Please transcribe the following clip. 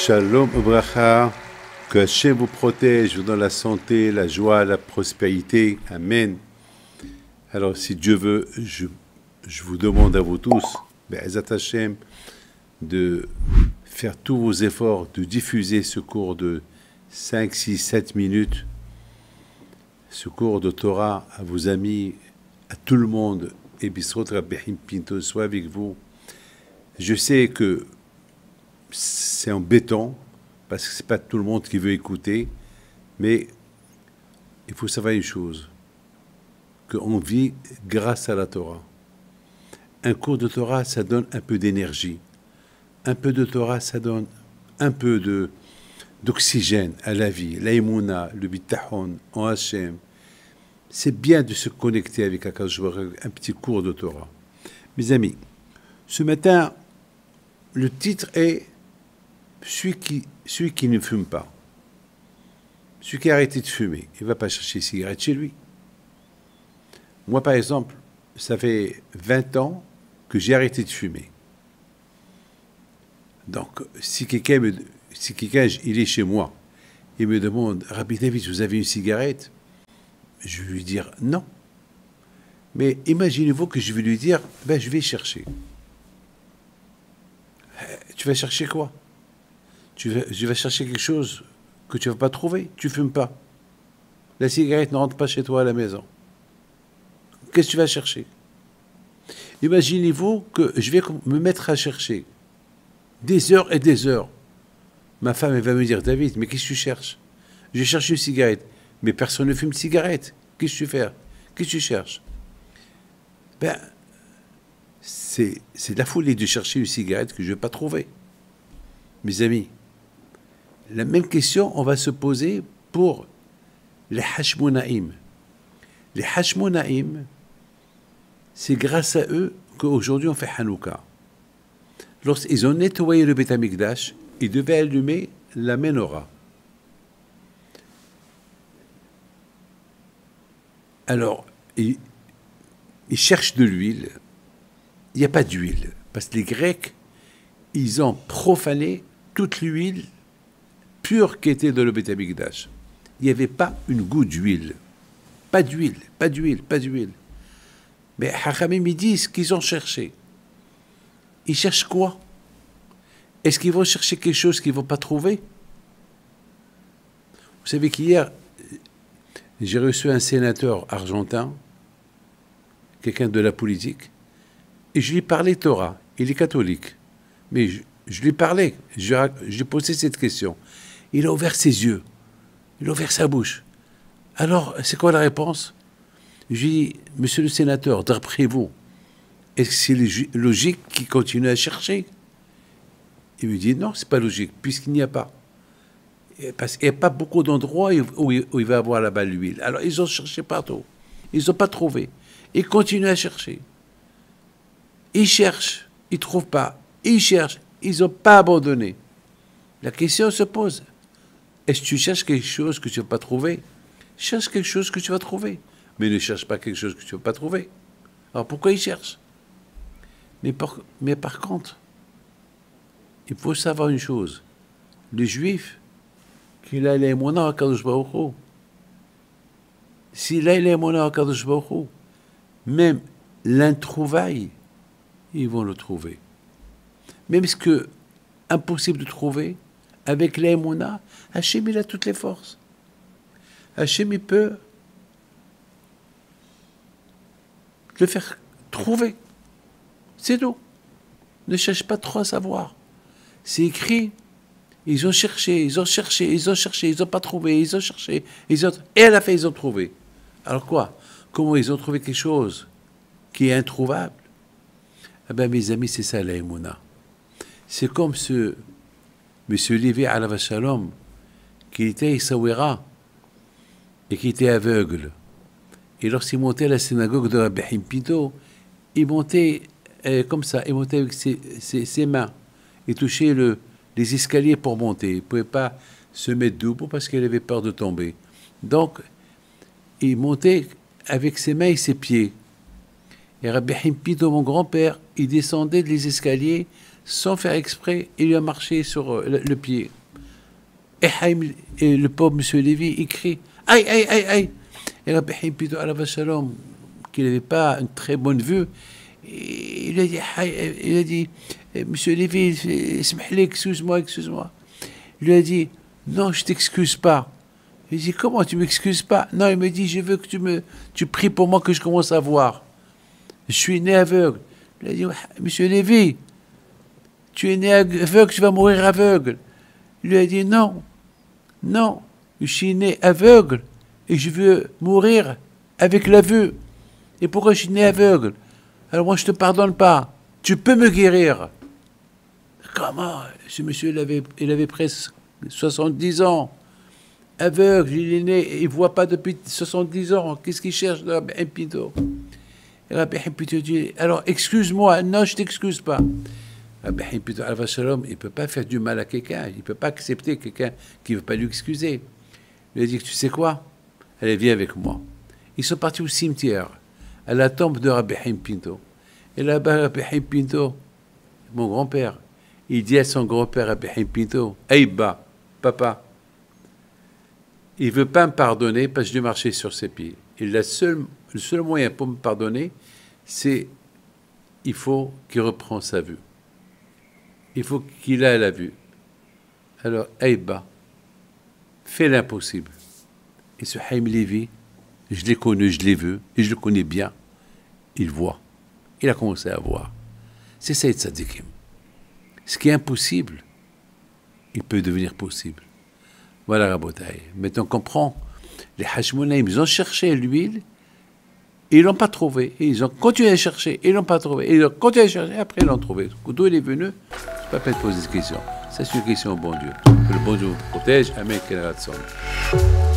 Shalom Obracha, que Hachem vous protège, vous donne la santé, la joie, la prospérité. Amen. Alors, si Dieu veut, je vous demande à vous tous, Be'ezat Hachem, de faire tous vos efforts, de diffuser ce cours de 5, 6, 7 minutes, ce cours de Torah à vos amis, à tout le monde, et Bisrot Rabbi Pinto soit avec vous. Je sais que c'est embêtant, parce que ce n'est pas tout le monde qui veut écouter, mais il faut savoir une chose, qu'on vit grâce à la Torah. Un cours de Torah, ça donne un peu d'énergie. Un peu de Torah, ça donne un peu d'oxygène à la vie, l'aïmouna, le bitachon, en Hachem. C'est bien de se connecter avec Akadosh Baruch Hu, un petit cours de Torah. Mes amis, ce matin, le titre est celui qui ne fume pas. Celui qui a arrêté de fumer, il ne va pas chercher des cigarettes chez lui. Moi, par exemple, ça fait 20 ans que j'ai arrêté de fumer. Donc, si quelqu'un il est chez moi, il me demande, Rabbi David, vous avez une cigarette? Je vais lui dire non. Mais imaginez-vous que je vais lui dire, ben, je vais chercher. Tu vas chercher quoi? Je vais chercher quelque chose que tu ne vas pas trouver. Tu ne fumes pas. La cigarette ne rentre pas chez toi à la maison. Qu'est-ce que tu vas chercher? Imaginez-vous que je vais me mettre à chercher des heures et des heures. Ma femme, elle va me dire, David, mais qu'est-ce que tu cherches? Je cherche une cigarette. Mais personne ne fume de cigarette. Qu'est-ce que tu fais? Qu'est-ce que tu cherches? Ben, c'est de la folie de chercher une cigarette que je ne vais pas trouver. Mes amis, la même question, on va se poser pour les Hashmonaïm. Les Hashmonaïm, c'est grâce à eux qu'aujourd'hui on fait Hanouka. Lorsqu'ils ont nettoyé le Beth Amikdash, ils devaient allumer la menorah. Alors, ils cherchent de l'huile. Il n'y a pas d'huile, parce que les Grecs, ils ont profané toute l'huile pure qui était dans le Beth Amikdash. Il n'y avait pas une goutte d'huile. Pas d'huile, pas d'huile, pas d'huile. Mais Hachamim, ils disent qu'ils ont cherché. Ils cherchent quoi? Est-ce qu'ils vont chercher quelque chose qu'ils ne vont pas trouver? Vous savez qu'hier, j'ai reçu un sénateur argentin, quelqu'un de la politique, et je lui parlais Torah. Il est catholique. Mais je lui parlais, je lui ai posé cette question. Il a ouvert ses yeux, il a ouvert sa bouche. Alors, c'est quoi la réponse? Je lui ai dit, monsieur le sénateur, d'après vous, est-ce que c'est logique qu'il continue à chercher? Il me dit, non, c'est pas logique, puisqu'il n'y a pas. Parce qu'il n'y a pas beaucoup d'endroits où il va avoir là-bas l'huile. Alors, ils ont cherché partout. Ils n'ont pas trouvé. Ils continuent à chercher. Ils cherchent, ils ne trouvent pas. Ils cherchent, ils n'ont pas abandonné. La question se pose. Est-ce que tu cherches quelque chose que tu ne vas pas trouver? Cherche quelque chose que tu vas trouver. Mais ne cherche pas quelque chose que tu ne vas pas trouver. Alors pourquoi ils cherchent? Mais par contre, il faut savoir une chose. Le juif, qu'il a les mona à Kadosh Baruch Hu, s'il a les mona à Kadosh Baruch Hu, même l'introuvaille, ils vont le trouver. Même ce que impossible de trouver, avec l'aïmouna, Hachem, il a toutes les forces. Hachem, il peut le faire trouver. C'est tout. Ne cherche pas trop à savoir. C'est écrit, ils ont cherché, ils ont cherché, ils ont cherché, ils n'ont pas trouvé, ils ont cherché, et à la fin, ils ont trouvé. Alors quoi? Comment ils ont trouvé quelque chose qui est introuvable? Eh bien, mes amis, c'est ça l'aïmouna. C'est comme ce monsieur Lévi alav shalom qui était Issawira et qui était aveugle. Et lorsqu'il montait à la synagogue de Rabbi Pinto, il montait comme ça, il montait avec ses mains. Il touchait les escaliers pour monter. Il ne pouvait pas se mettre debout parce qu'il avait peur de tomber. Donc, il montait avec ses mains et ses pieds. Et Rabbi Pinto, mon grand-père, il descendait les escaliers sans faire exprès, il lui a marché sur le pied. Et le pauvre monsieur Lévy, il crie « Aïe, aïe, aïe, aïe !» Et Rabbi Haïm Pinto Alav Shalom, qui n'avait pas une très bonne vue, il a dit « Monsieur Lévy, excuse-moi, excuse-moi. » Il lui a dit « Non, je t'excuse pas. » Il dit « Comment tu m'excuses pas ?» Non, il me dit « Je veux que tu pries pour moi que je commence à voir. Je suis né aveugle. » Il a dit « Monsieur Lévy, tu es né aveugle, tu vas mourir aveugle. » Il lui a dit « Non, non, je suis né aveugle et je veux mourir avec la vue. Et pourquoi je suis né aveugle? Alors moi je ne te pardonne pas. Tu peux me guérir. » Comment? Ce monsieur, il avait presque 70 ans. Aveugle, il est né, il ne voit pas depuis 70 ans. Qu'est-ce qu'il cherche de Rabbi Haïm Pinto? Rabbi Haïm Pinto dit, alors excuse-moi, non, je ne t'excuse pas. Rabbi Haïm Pinto Alav Shalom, il ne peut pas faire du mal à quelqu'un, il ne peut pas accepter quelqu'un qui ne veut pas lui excuser. Il a dit, tu sais quoi? Allez, viens avec moi. Ils sont partis au cimetière, à la tombe de Rabbi Haïm Pinto. Et là-bas, Rabbi Haïm Pinto, mon grand-père, il dit à son grand-père Rabbi Haïm Pinto, Aïba, papa, il ne veut pas me pardonner parce que je vais marcher sur ses pieds. Et le seul moyen pour me pardonner, c'est il faut qu'il reprenne sa vue. Il faut qu'il ait la vue. Alors, Aïba, fais l'impossible. Et ce Haïm Lévy, je l'ai connu, je l'ai vu, et je le connais bien. Il voit. Il a commencé à voir. C'est ça, Tzadikim. Ce qui est impossible, il peut devenir possible. Voilà, Rabotaï. Maintenant, on comprend. Les Hashmonaïm, ils ont cherché l'huile, et ils ne l'ont pas trouvé. Et ils ont continué à chercher, et ils ne l'ont pas trouvé. Et ils ont continué à chercher, et après ils l'ont trouvé. D'où il est venu, c'est pas peine de poser cette question. C'est une question au bon Dieu. Que le bon Dieu vous protège. Amen.